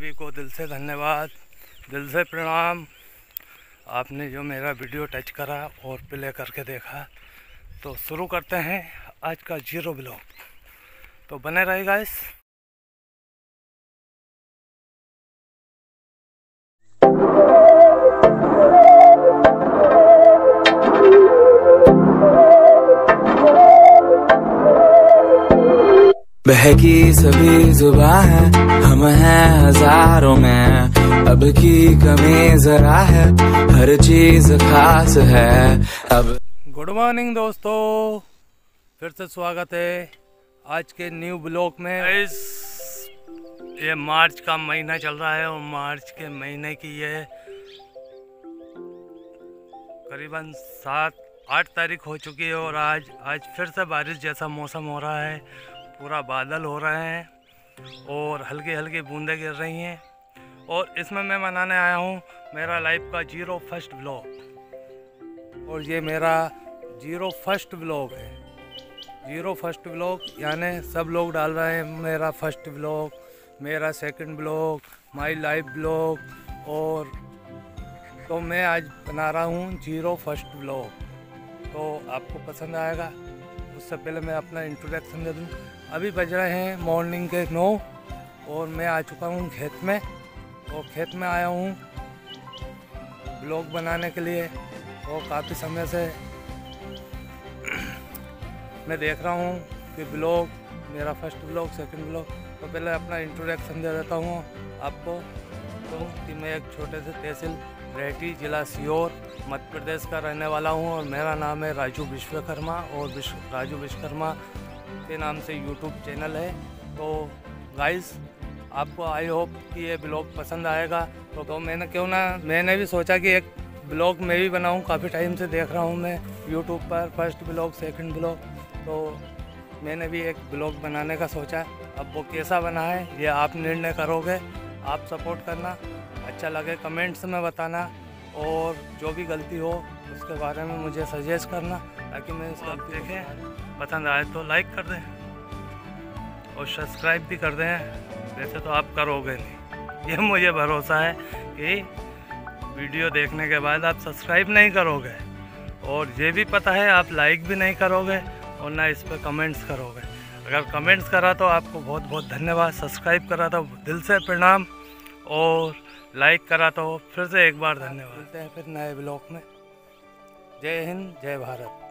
सभी को दिल से धन्यवाद, दिल से प्रणाम। आपने जो मेरा वीडियो टच करा और प्ले करके देखा, तो शुरू करते हैं आज का जीरो ब्लॉग। तो बने रहिए गाइस। बहकी सभी जुबां है, हम हैं हजारों में, अब की कमी जरा है, हर चीज खास है अब। गुड मॉर्निंग दोस्तों, फिर से स्वागत है आज के न्यू ब्लॉग में। ये मार्च का महीना चल रहा है और मार्च के महीने की ये करीबन 7-8 तारीख हो चुकी है और आज फिर से बारिश जैसा मौसम हो रहा है। पूरा बादल हो रहे हैं और हल्की हल्की बूंदें गिर रही हैं। और इसमें मैं मनाने आया हूँ मेरा लाइफ का फर्स्ट ब्लॉग। और ये मेरा फर्स्ट ब्लॉग है। फर्स्ट ब्लॉग यानी सब लोग डाल रहे हैं मेरा फर्स्ट ब्लॉग, मेरा second blog, my life blog. और तो मैं आज बना रहा हूँ फर्स्ट ब्लॉग। तो आपको पसंद आएगा। उससे पहले मैं अपना इंट्रोडक्शन दे दूँ। अभी बज रहे हैं मॉर्निंग के 9 और मैं आ चुका हूँ खेत में। और खेत में आया हूँ ब्लॉग बनाने के लिए। और काफ़ी समय से मैं देख रहा हूँ कि ब्लॉग, मेरा फर्स्ट ब्लॉग, सेकंड ब्लॉग। तो पहले अपना इंट्रोडक्शन दे देता हूँ आपको। तो कि मैं एक छोटे से तहसील रेहटी, ज़िला सीहोर, मध्य प्रदेश का रहने वाला हूँ। और मेरा नाम है राजू विश्वकर्मा। और राजू विश्वकर्मा के नाम से यूट्यूब चैनल है। तो गाइस, आपको आई होप कि ये ब्लॉग पसंद आएगा। तो मैंने भी सोचा कि एक ब्लॉग मैं भी बनाऊँ। काफ़ी टाइम से देख रहा हूँ मैं यूट्यूब पर फर्स्ट ब्लॉग, सेकंड ब्लॉग। तो मैंने भी एक ब्लॉग बनाने का सोचा। अब वो कैसा बना है ये आप निर्णय करोगे। आप सपोर्ट करना, अच्छा लगे कमेंट्स में बताना, और जो भी गलती हो उसके बारे में मुझे सजेस्ट करना, ताकि मैं इस गलती देखें। पसंद आए तो लाइक कर दें और सब्सक्राइब भी कर दें। वैसे तो आप करोगे नहीं, ये मुझे भरोसा है कि वीडियो देखने के बाद आप सब्सक्राइब नहीं करोगे। और ये भी पता है आप लाइक भी नहीं करोगे और ना इस पर कमेंट्स करोगे। अगर कमेंट्स करा तो आपको बहुत बहुत धन्यवाद, सब्सक्राइब करा तो दिल से प्रणाम, और लाइक करा तो फिर से एक बार धन्यवाद। मिलते हैं फिर नए ब्लॉग में। जय हिंद, जय भारत।